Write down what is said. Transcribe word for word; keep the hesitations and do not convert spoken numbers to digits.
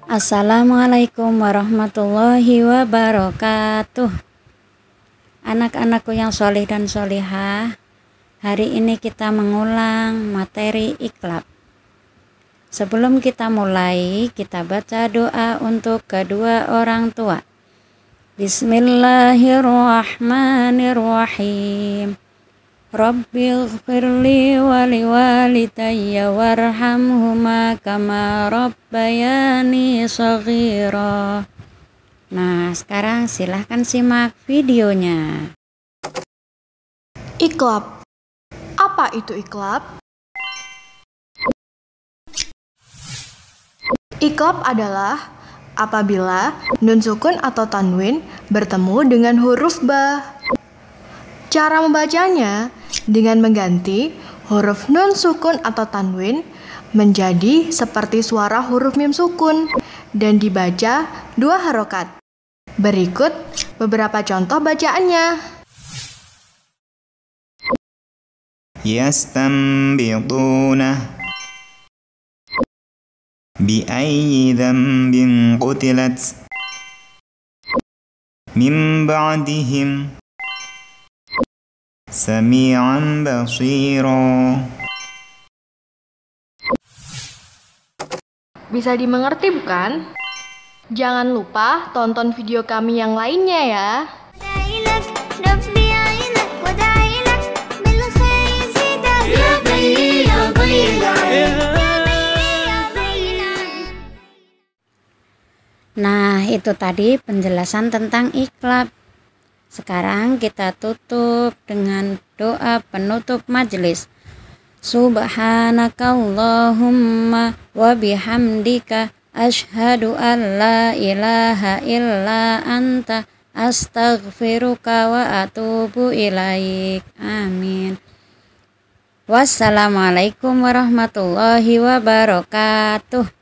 Assalamualaikum warahmatullahi wabarakatuh. Anak-anakku yang soleh dan solihah, hari ini kita mengulang materi iqlab. Sebelum kita mulai, kita baca doa untuk kedua orang tua. Bismillahirrahmanirrahim. Rabbighfirli wa liwalidayya warhamhuma kama rabbayani shaghira. Nah, sekarang silahkan simak videonya. Iqlab. Apa itu iqlab? Iqlab adalah apabila nun sukun atau tanwin bertemu dengan huruf ba. Cara membacanya dengan mengganti huruf nun sukun atau tanwin menjadi seperti suara huruf mim sukun dan dibaca dua harokat. Berikut beberapa contoh bacaannya. Yastanbituna bi'ayyi dhanbin qutilat min ba'dihim Sami'an basira. Bisa dimengerti bukan? Jangan lupa tonton video kami yang lainnya ya. Nah, itu tadi penjelasan tentang iqlab. Sekarang kita tutup dengan doa penutup majelis. Subhanakallahumma wa bihamdika asyhadu an la ilaha illa anta astaghfiruka wa atubu ilaik. Amin. Wassalamualaikum warahmatullahi wabarakatuh.